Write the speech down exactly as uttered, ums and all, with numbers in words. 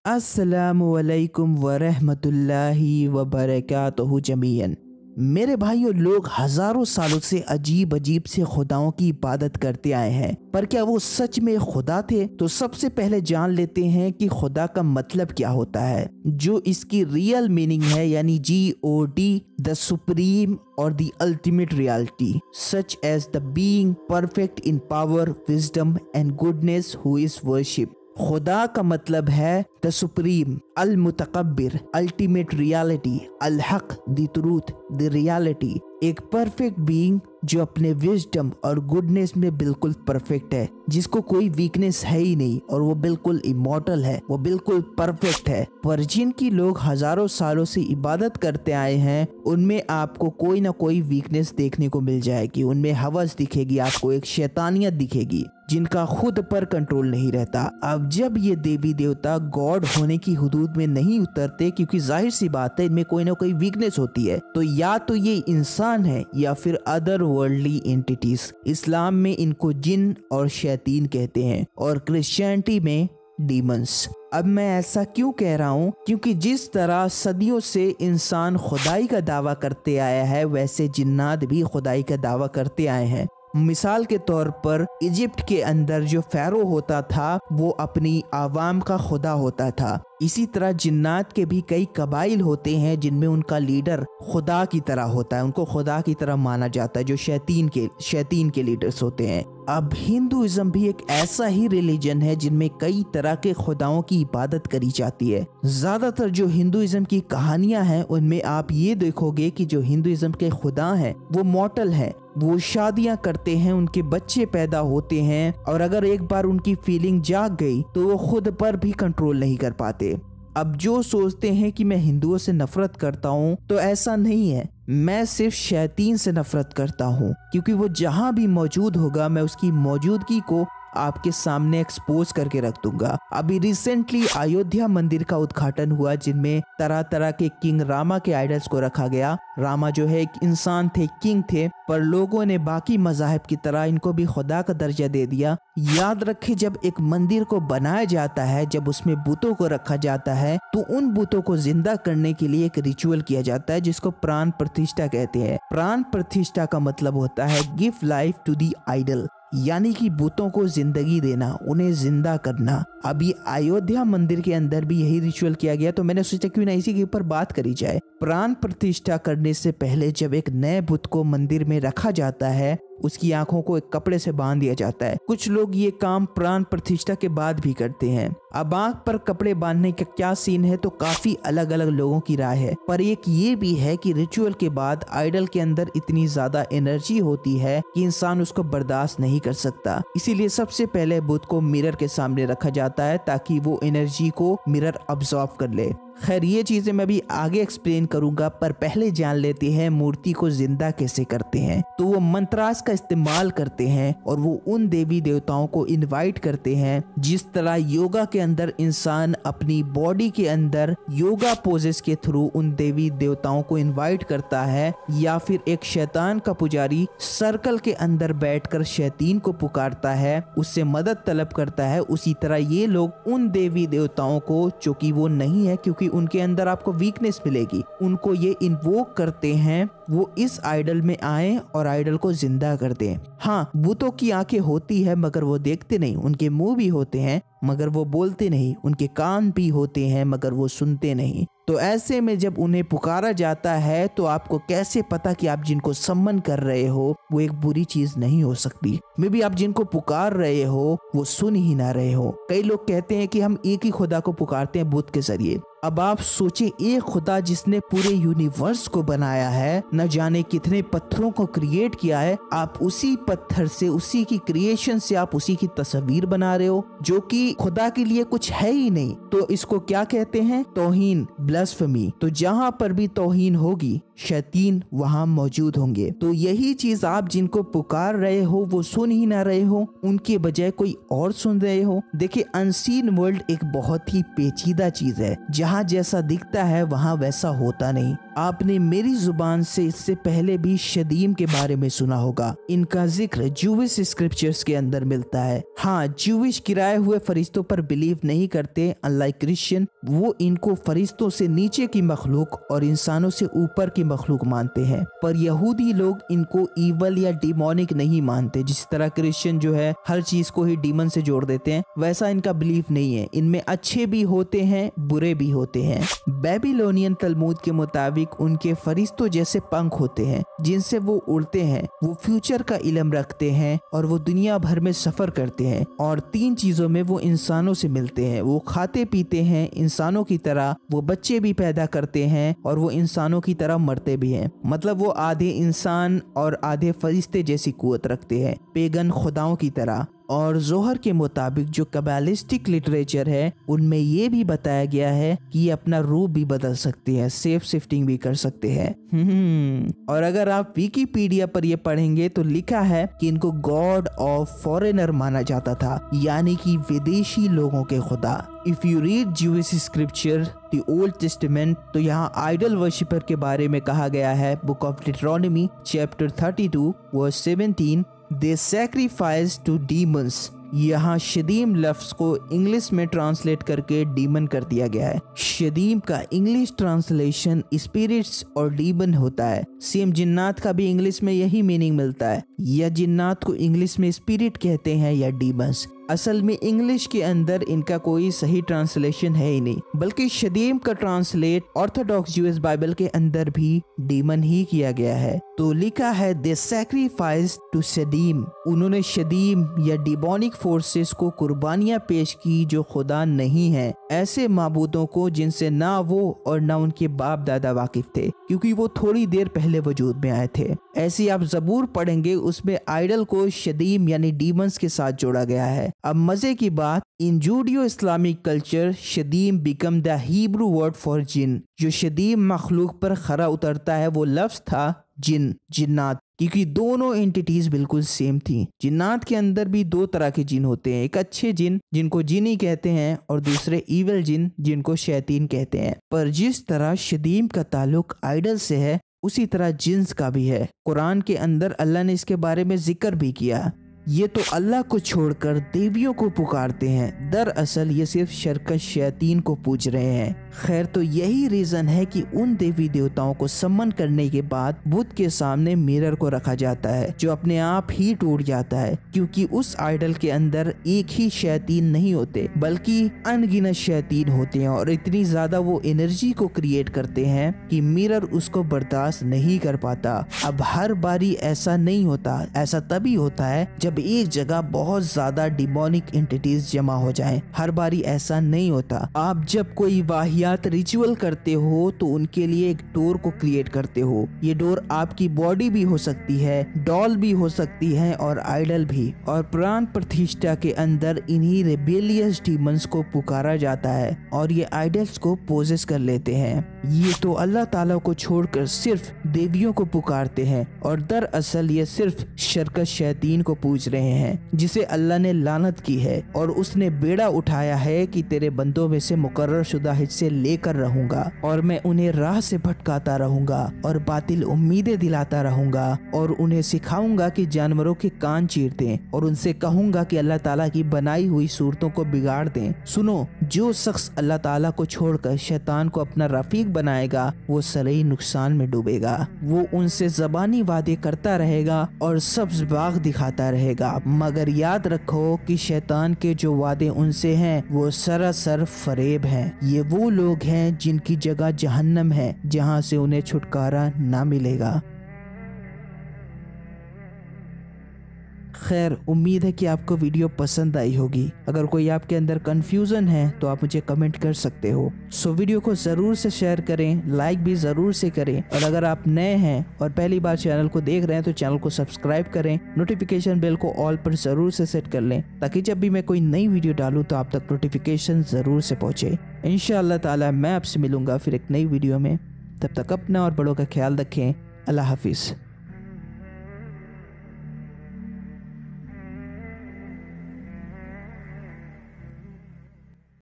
अस्सलामुअलैकुम वरहमतुल्लाहि वबरकातुहू जमीयन। मेरे भाइयों, लोग हजारों सालों से अजीब अजीब से खुदाओं की इबादत करते आए हैं, पर क्या वो सच में खुदा थे? तो सबसे पहले जान लेते हैं कि खुदा का मतलब क्या होता है, जो इसकी रियल मीनिंग है, यानी G O D, the supreme और the ultimate reality, such as the being perfect in power, wisdom and goodness who is worship. खुदा का मतलब है द सुप्रीम, अल मुतकब्बिर, अल्टीमेट रियलिटी, अल हक, द ट्रूथ, द रियलिटी, एक परफेक्ट बीइंग जो अपने विजडम और गुडनेस में बिल्कुल परफेक्ट है, जिसको कोई वीकनेस है ही नहीं, और वो बिल्कुल इमॉर्टल है, वो बिल्कुल परफेक्ट है। पर जिनकी लोग हजारों सालों से इबादत करते आए हैं, उनमें आपको कोई ना कोई वीकनेस देखने को मिल जाएगी, उनमें हवस दिखेगी, आपको एक शैतानियत दिखेगी, जिनका खुद पर कंट्रोल नहीं रहता। अब जब ये देवी देवता गॉड होने की हुदूद में नहीं उतरते, क्योंकि जाहिर सी बात है इनमें कोई ना कोई वीकनेस होती है, तो या तो ये इंसान है या फिर अदर वर्ल्डली एंटिटीज। इस्लाम में इनको जिन और शैतीन कहते हैं, और क्रिश्चियनिटी में डीमंस। अब मैं ऐसा क्यों कह रहा हूँ? क्योंकि जिस तरह सदियों से इंसान खुदाई का दावा करते आया है, वैसे जिन्नात भी खुदाई का दावा करते आए हैं। मिसाल के तौर पर इजिप्ट के अंदर जो फेरो होता था, वो अपनी आवाम का खुदा होता था। इसी तरह जिन्नात के भी कई कबाइल होते हैं जिनमें उनका लीडर खुदा की तरह होता है, उनको खुदा की तरह माना जाता है, जो शैतीन के शैतीन के लीडर्स होते हैं। अब हिंदुइज्म भी एक ऐसा ही रिलीजन है जिनमें कई तरह के खुदाओं की इबादत करी जाती है। ज्यादातर जो हिंदुइज्म की कहानियां हैं, उनमें आप ये देखोगे कि जो हिंदुइज्म के खुदा हैं वो मॉर्टल हैं, वो शादियां करते हैं, उनके बच्चे पैदा होते हैं, और अगर एक बार उनकी फीलिंग जाग गई तो वो खुद पर भी कंट्रोल नहीं कर पाते। अब जो सोचते हैं कि मैं हिंदुओं से नफरत करता हूँ, तो ऐसा नहीं है। मैं सिर्फ शैतीन से नफरत करता हूँ, क्योंकि वो जहाँ भी मौजूद होगा मैं उसकी मौजूदगी को आपके सामने एक्सपोज करके रख दूंगा। अभी रिसेंटली अयोध्या मंदिर का उद्घाटन हुआ, जिनमें तरह तरह के किंग रामा के आइडल्स को रखा गया। रामा जो है एक इंसान थे, किंग थे, पर लोगों ने बाकी मज़ाहिब की तरह इनको भी खुदा का दर्जा दे दिया। याद रखें, जब एक मंदिर को बनाया जाता है, जब उसमें बुतों को रखा जाता है, तो उन बुतों को जिंदा करने के लिए एक रिचुअल किया जाता है, जिसको प्राण प्रतिष्ठा कहते हैं। प्राण प्रतिष्ठा का मतलब होता है give life to the idol, यानी कि बुतों को जिंदगी देना, उन्हें जिंदा करना। अभी अयोध्या मंदिर के अंदर भी यही रिचुअल किया गया, तो मैंने सोचा क्यों ना इसी के ऊपर बात करी जाए। प्राण प्रतिष्ठा करने से पहले जब एक नए बुत को मंदिर में रखा जाता है, उसकी आंखों को एक कपड़े से बांध दिया जाता है। कुछ लोग ये काम प्राण प्रतिष्ठा के बाद भी करते हैं। अब आंख पर कपड़े बांधने का क्या सीन है, तो काफी अलग अलग लोगों की राय है, पर एक ये भी है कि रिचुअल के बाद आइडल के अंदर इतनी ज्यादा एनर्जी होती है कि इंसान उसको बर्दाश्त नहीं कर सकता। इसीलिए सबसे पहले बुत को मिरर के सामने रखा जाता है, ताकि वो एनर्जी को मिरर अब्सॉर्ब कर ले। खैर, ये चीजें मैं भी आगे एक्सप्लेन करूंगा, पर पहले जान लेते हैं मूर्ति को जिंदा कैसे करते हैं। तो वो मंत्रास का इस्तेमाल करते हैं, और वो उन देवी देवताओं को इनवाइट करते हैं, जिस तरह योगा के अंदर इंसान अपनी बॉडी के अंदर योगा पोजेस के थ्रू उन देवी देवताओं को इनवाइट करता है, या फिर एक शैतान का पुजारी सर्कल के अंदर बैठकर शैतीन को पुकारता है, उससे मदद तलब करता है। उसी तरह ये लोग उन देवी देवताओं को, जो कि वो नहीं है क्योंकि उनके अंदर आपको वीकनेस मिलेगी, उनको ये इन्वोक करते हैं, वो इस आइडल में आए और आइडल को जिंदा कर दें। हाँ, बुतों की आंखें होती है मगर वो देखते नहीं, उनके मुंह भी होते हैं मगर वो बोलते नहीं, उनके कान भी होते हैं मगर वो सुनते नहीं। तो ऐसे में जब उन्हें पुकारा जाता है, तो आपको कैसे पता कि आप जिनको सम्मन कर रहे हो वो एक बुरी चीज नहीं हो सकती? मे बी आप जिनको पुकार रहे हो वो सुन ही ना रहे हो। कई लोग कहते हैं कि हम एक ही खुदा को पुकारते हैं बुत के जरिए। अब आप सोचें, एक खुदा जिसने पूरे यूनिवर्स को बनाया है, न जाने कितने पत्थरों को क्रिएट किया है, आप उसी पत्थर से, उसी की क्रिएशन से आप उसी की तस्वीर बना रहे हो, जो कि खुदा के लिए कुछ है ही नहीं। तो इसको क्या कहते हैं? तौहीन, ब्लास्फेमी। तो जहाँ पर भी तौहीन होगी, शैतान वहाँ मौजूद होंगे। तो यही चीज आप जिनको पुकार रहे हो वो सुन ही ना रहे हो, उनके बजाय कोई और सुन रहे हो। देखिए, अनसीन वर्ल्ड एक बहुत ही पेचीदा चीज है। जहाँ जैसा दिखता है वहाँ वैसा होता नहीं। आपने मेरी जुबान से इससे पहले भी शदीम के बारे में सुना होगा। इनका जिक्र जूविश स्क्रिप्चर्स के अंदर मिलता है। हाँ, जूविश गिराए हुए फरिश्तों पर बिलीव नहीं करते, अनलाइक क्रिश्चियन। वो इनको फरिश्तों से नीचे की मखलूक और इंसानों से ऊपर की मखलूक मानते हैं। पर यहूदी लोग इनको ईवल या डिमोनिक नहीं मानते। जिस तरह क्रिश्चियन जो है हर चीज को ही डीमन से जोड़ देते हैं, वैसा इनका बिलीफ नहीं है। इनमें अच्छे भी होते हैं, बुरे भी होते हैं। बेबीलोनियन तलमूद के मुताबिक उनके फरिश्तों जैसे पंख होते हैं जिनसे वो उड़ते हैं। वो फ्यूचर का इल्म रखते हैं और वो दुनिया भर में सफर करते हैं। और तीन चीजों में वो इंसानों से मिलते हैं। वो खाते पीते हैं इंसानों की तरह, वो बच्चे भी पैदा करते हैं और वो इंसानों की तरह मरते भी हैं। मतलब वो आधे इंसान और आधे फरिश्ते जैसी कुव्वत रखते हैं, पेगन खुदाओं की तरह। और जोहर के मुताबिक जो कबालिस्टिक लिटरेचर है उनमें ये भी बताया गया है कि ये अपना रूप भी बदल सकते हैं, सेफ शिफ्टिंग भी कर सकते हैं। और अगर आप विकिपीडिया पर ये पढ़ेंगे तो लिखा है कि इनको गॉड ऑफ फॉरेनर माना जाता था, यानी कि विदेशी लोगों के खुदा। If you read Jewish scripture the Old Testament, तो यहाँ आइडल वर्शिपर के बारे में कहा गया है। Book of Deuteronomy chapter thirty two verse seventeen, They sacrifice to demons। यहाँ शदीम लफ्ज को इंग्लिश में ट्रांसलेट करके डीमन कर दिया गया है। शदीम का इंग्लिश ट्रांसलेशन स्पिरिट्स और डीमन होता है। सेम जिन्नात का भी इंग्लिश में यही मीनिंग मिलता है। या जिन्नात को इंग्लिश में स्पिरिट कहते हैं या डीमंस। असल में इंग्लिश के अंदर इनका कोई सही ट्रांसलेशन है ही नहीं, बल्कि शदीम का ट्रांसलेट ऑर्थोडॉक्स यूएस बाइबल के अंदर भी डीमन ही किया गया है। तो लिखा है दे सैक्रिफाइस टू शदीम। उन्होंने शदीम या डिबोनिक फोर्सेस को कुर्बानियां पेश की जो खुदा नहीं है, ऐसे माबूदों को जिनसे ना वो और ना उनके बाप दादा वाकिफ थे, क्योंकि वो थोड़ी देर पहले वजूद में आए थे। ऐसी आप जबूर पढ़ेंगे, उसमें आइडल को शदीम यानी डीमंस के साथ जोड़ा गया है। अब मजे की बात, इन जूडियो इस्लामिक कल्चर शदीम become the Hebrew word for jinn. जो शदीम मखलूक पर खरा उतरता है वो लफ्ज था जिन, जिन्नात, क्योंकि दोनों एंटिटीज बिल्कुल सेम थी। जिन्नात के अंदर भी दो तरह के जिन होते हैं, एक अच्छे जिन जिनको जिनी कहते हैं और दूसरे ईवल जिन जिनको शैतान कहते हैं। पर जिस तरह शदीम का ताल्लुक आइडल से है उसी तरह जिन्स का भी है। कुरान के अंदर अल्लाह ने इसके बारे में जिक्र भी किया। ये तो अल्लाह को छोड़कर देवियों को पुकारते हैं, दरअसल ये सिर्फ शरकत शैतान को पूज रहे हैं। खैर, तो यही रीजन है कि उन देवी देवताओं को सम्मन करने के बाद बुद्ध के सामने मिरर को रखा जाता है जो अपने आप ही टूट जाता है, क्योंकि उस आइडल के अंदर एक ही शैतान नहीं होते बल्कि अनगिनत शैतान होते हैं और इतनी ज्यादा वो एनर्जी को क्रिएट करते हैं कि मिरर उसको बर्दाश्त नहीं कर पाता। अब हर बारी ऐसा नहीं होता, ऐसा तभी होता है जब एक जगह बहुत ज्यादा डिमोनिक एंटिटीज जमा हो जाएं। हर बारी ऐसा नहीं होता। आप जब कोई वाहियात रिचुअल करते हो तो उनके लिए एक डोर को क्रिएट करते हो। ये डोर आपकी बॉडी भी हो सकती है, डॉल भी हो सकती है और आइडल भी। और प्राण प्रतिष्ठा के अंदर इन्हीं रेबेलियस डीमंस को पुकारा जाता है और ये आइडल्स को पोजेस कर लेते हैं। ये तो अल्लाह ताला को छोड़कर सिर्फ देवियों को पुकारते हैं और दरअसल ये सिर्फ शरकत शैतान को पूज रहे हैं, जिसे अल्लाह ने लानत की है और उसने बेड़ा उठाया है कि तेरे बंदों में से मुकर्रर शुदा हिस्से लेकर रहूंगा और मैं उन्हें राह से भटकाता रहूंगा और बातिल उम्मीदें दिलाता रहूंगा और उन्हें सिखाऊंगा कि जानवरों के कान चीर दें और उनसे कहूंगा कि अल्लाह ताला की बनाई हुई सूरतों को बिगाड़ दें। सुनो, जो शख्स अल्लाह ताला को छोड़कर शैतान को अपना रफीक बनाएगा वो सरेई नुकसान में डूबेगा। वो उनसे जबानी वादे करता रहेगा और सब्ज बाग दिखाता रहेगा, मगर याद रखो कि शैतान के जो वादे उनसे हैं वो सरासर फरेब हैं। ये वो लोग हैं जिनकी जगह जहन्नम है, जहां से उन्हें छुटकारा ना मिलेगा। खैर, उम्मीद है कि आपको वीडियो पसंद आई होगी। अगर कोई आपके अंदर कंफ्यूजन है तो आप मुझे कमेंट कर सकते हो। सो वीडियो को जरूर से शेयर करें, लाइक भी जरूर से करें और अगर आप नए हैं और पहली बार चैनल को देख रहे हैं तो चैनल को सब्सक्राइब करें, नोटिफिकेशन बेल को ऑल पर जरूर से सेट कर लें ताकि जब भी मैं कोई नई वीडियो डालूं तो आप तक नोटिफिकेशन जरूर से पहुंचे। इंशाअल्लाह ताला मैं आपसे मिलूंगा फिर एक नई वीडियो में। तब तक अपना और बड़ों का ख्याल रखें। अल्लाह हाफिज़।